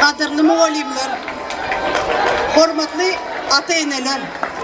Kadirli muallimler, hormatlı ata-eneler,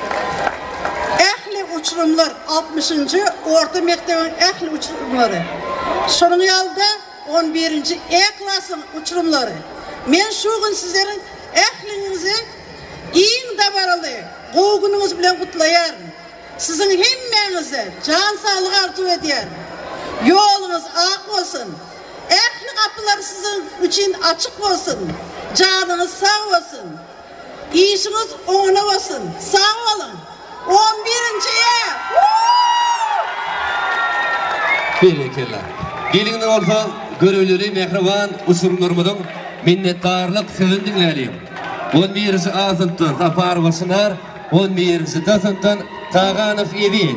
ehli uçurumlar 60. orta mektebin ehli uçurumları. Şunun yanında 11. klasın uçurumları. Men şu gün sizlerin ehlinizi iyin dabaralı, qoğununuz bilen kutlayar. Sizin hemmenize can sağlığı arzu eder. Yolunuz ak olsun. Ehli kapıları sizin için açık olsun. Canınız sağ olsun. İşiniz ona olsun. Sağ olun. 11.'ye. Bereketler. Gelinin olsa görevleri mehriban usurumlarımızın minnettarlık sözün dinleyelim. 11. azıntın Zafar Başınar, 11. dasıntın Tağanov Evi.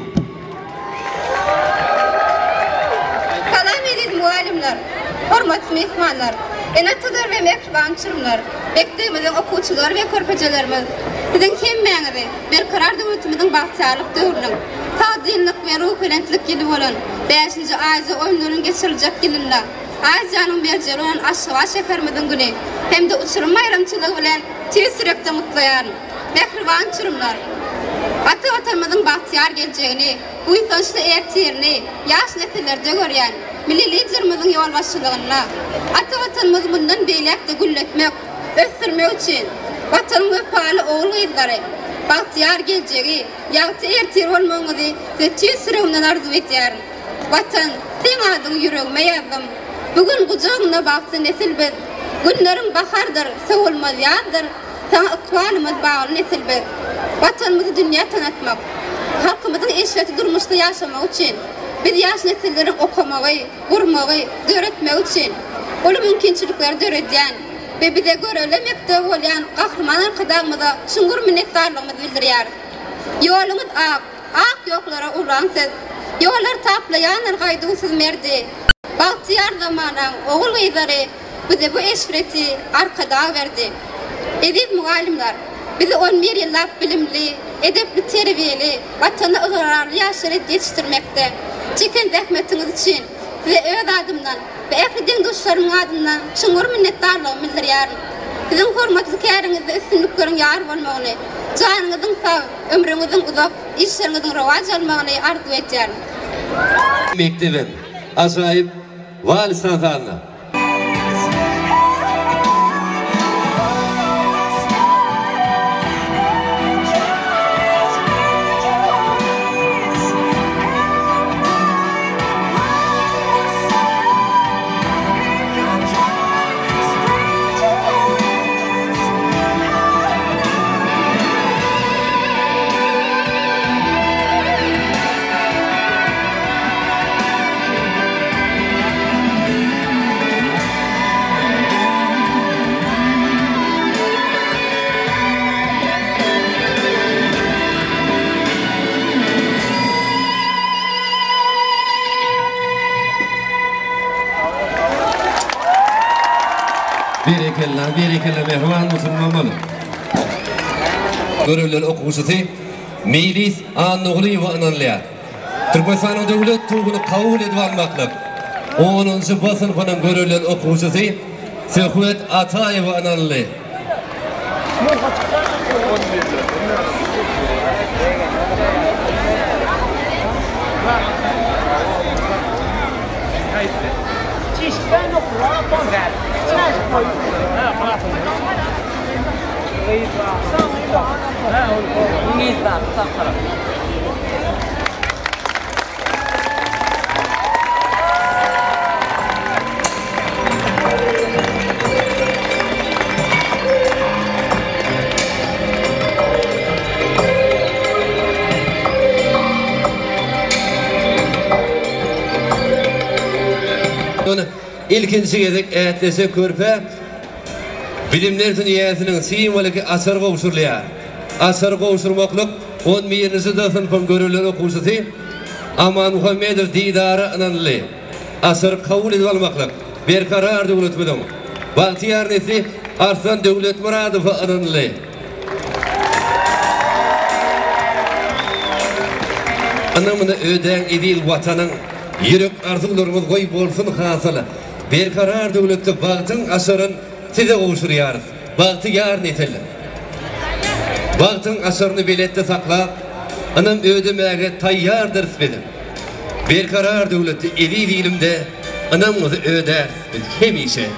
Salam edin muallimler, hormatlı mehmanlar, enatılar ve mehriban uçurumlar, mektebimizin okuvchilar ve körpeçelerimiz, sizin hemmenizi bir karar devletimizin bahtiyarlık dövrünün, tadillik ve ruhilentlik yılı olan 5. ayza oyunların geçirilecek yılında, Aycanın berceri olan aşıva şekerimizin günü, hem de uçurum bayramçılığı bilen tez sürekli mutlayan, mehriban uçurumlar. Ata-vatanımızın bahtiyar geleceğini, bu insançlı ertiyerini, yaş nesillerde göreyen, milli liderimizin yol başçılığına, ata-vatanımız bundan beylekte gülletmek, östürmek için, vatanın vefalı oğlu izleri, bahtiyar geleceği, yahtı ertiyer olmağınızı tez sürümden arzu eder. Vatan, sen adın yüreğime yazdım. Bugün kucağına baktı nesil biz. Günlerin bahardır, savulmaz yandır. Sana ıkvalımız bağlı nesil biz. Vatanımızı dünya tanıtmak, halkımızın eşreti durmuşta yaşamak için, biz yaş nesillerin okumayı, vurmayı, öğretmek için, onu mümkünçülükleri öğreten ve bize görevli mektebi olan kahraman arkadaşımıza şungur minnettarlığımızı bildiriyoruz. Yolumuz ak yoklara uğransız, yollar taplayanlar kaydınsız merdi. Bahtiyar zamanan oğul ve izleri bize bu eşreti arkada verdi. Aziz muallimler, bizi 11 yıllık bilimli, edepli, terbiyeli, vatanı ıgırarlı yaşları yetiştirmekte. Çeken zahmetiniz için size öz adımdan ve ehli dostlarımın adından şungur minnettarlığımı bildiriyorum. Sizin hormatlı kârinizde üstünlüklerin yar olmağını, canınızın sağ, ömrünüzün uzak, işlerinizin revaç almağını arzu ediyorum. Mektebin acayip vali sanatlarına. Bereketler mehriban musulmanlar. Görevler okuvchisi Meylis An-Nugli ve Ananliya. Türkmenistan devlet tuğunu kabul edip almaklık. 10. sınıfının görevler okuvchisi Sehvet Atay ve Ananli. İlkinci gezek etlese körpe bilimler dünyasının simvoliki asır qovuşurlaya. Asır qovuşurmaklık 11. sınıfın görevler okuvchisi Aman Muhammedov Didarı Ananli. Asır kabul edip almaklık bir karar devletmedin. Bahtiyar nesli Arslan Devlet Muradov Ananli. Anamını öden edil vatanın yürek arzularımız koy bolsun hasılı. Bir karar devlette bağıtın asırın size kavuşturýarys. Bagty ýaryn eteler. Bagtyň aşaryny beletde saklap, anam ödemäge taýýardyr bedim. Berkarar döwleti eli dilimde anamyzy öder biz hemişe.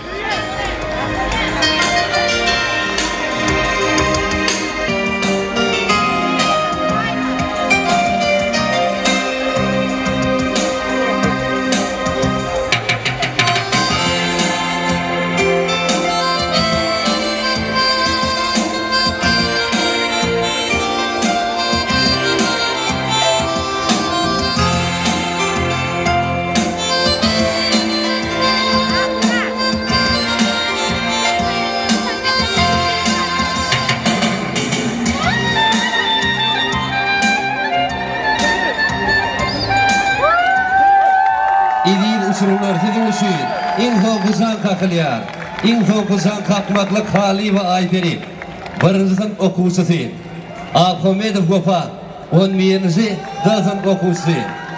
Uçurumlar sizin üçün info kuzan kakılıyar. Info kuzan kakmaklı Kali ve Ayperi. Barınızın okuvuşusu. Ahmedov Gopa. 11. dazan okuvuşusu.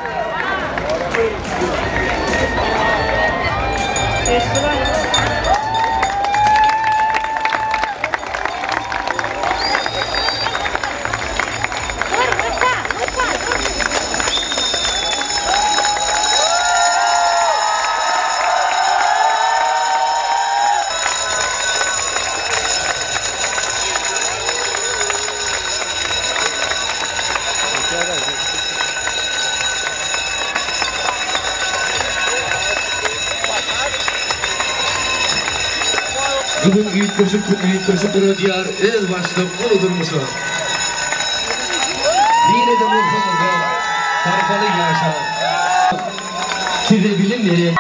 Bugün üyütköşük bir diyar el başlık ulu durmuşu. Yine de murkamızda sarpalı yaşa. Size bilim verin.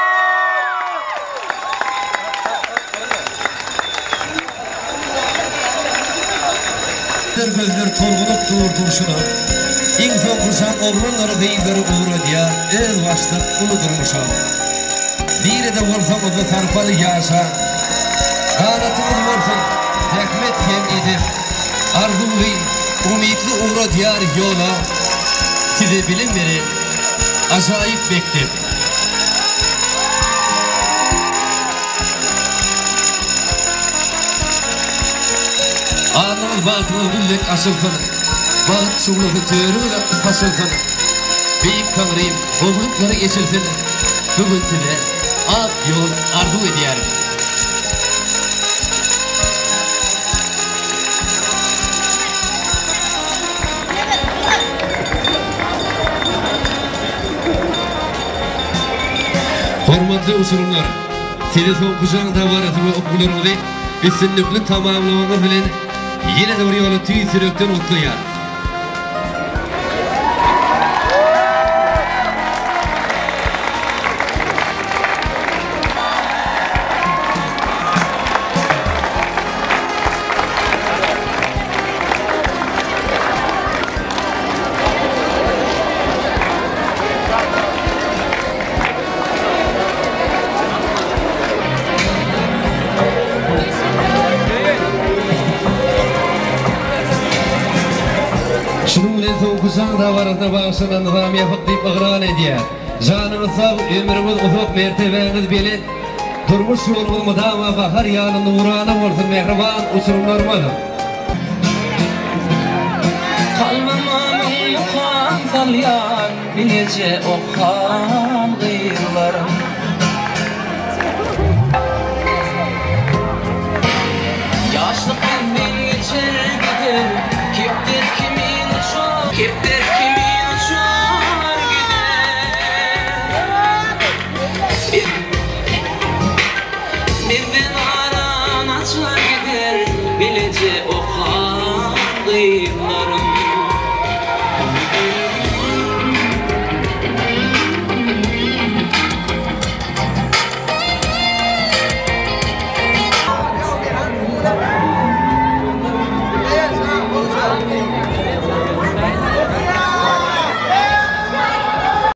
Gözler torgulup duruşuna. İnsan kuşan oğlanları beyinleri uğru diyar el başlık ulu durmuşu. Yine de murkamızda sarpalı yaşa. Kanatımız olsun, hikmet hem edip, arzulu, umutlu uğra diyar yola, size bilim verin, acayip bektir. Ağzımız bağıtımız güllük aşılsın, bağıt şuğluğu törüyle taşılsın. Beyik tanrıyım, oğlukları geçilsin, bugün size ak yol arzu ediyorum. Hormatly uçurumlar, size son kuşağın tabarası ve okularımızı üstünlüklü tamamlamamız bilen yine de bir yolu tüy sürükten mutluyar. Kuşağın davarına bağışlanan nizamiye fıklayıp ıqran ediyor. Canımız sağ, ömrümüz uzak, mertebeniz belin. Durmuş yolumuz mudama bahar yanı nurana olsun mehriban uçurumlarımız. Kalmamamı yukan salyan bilece okan.